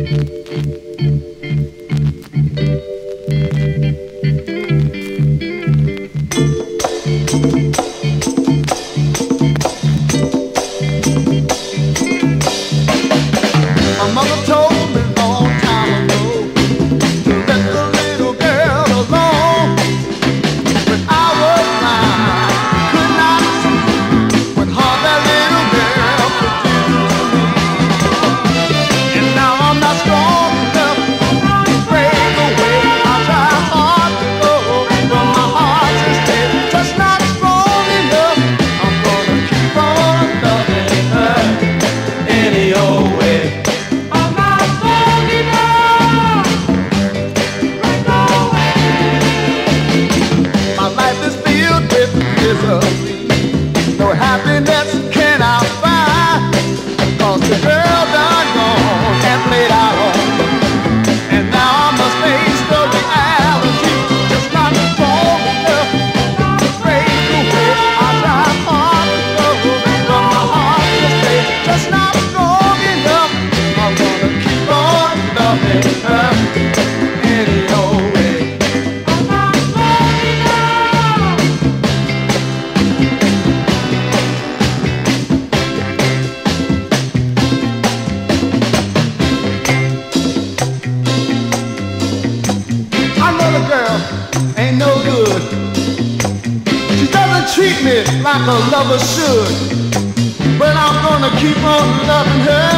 Like a lover should, but I'm gonna keep on loving her.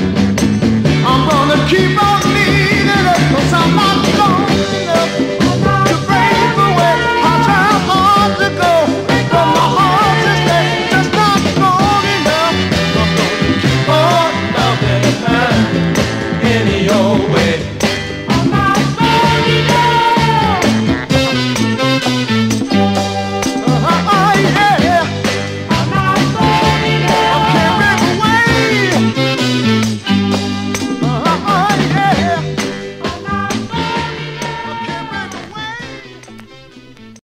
I'm gonna keep on needing her, 'cause I'm not strong enough to break away. I try hard to go, but my heart is just not strong enough. I'm gonna keep on loving her any old way.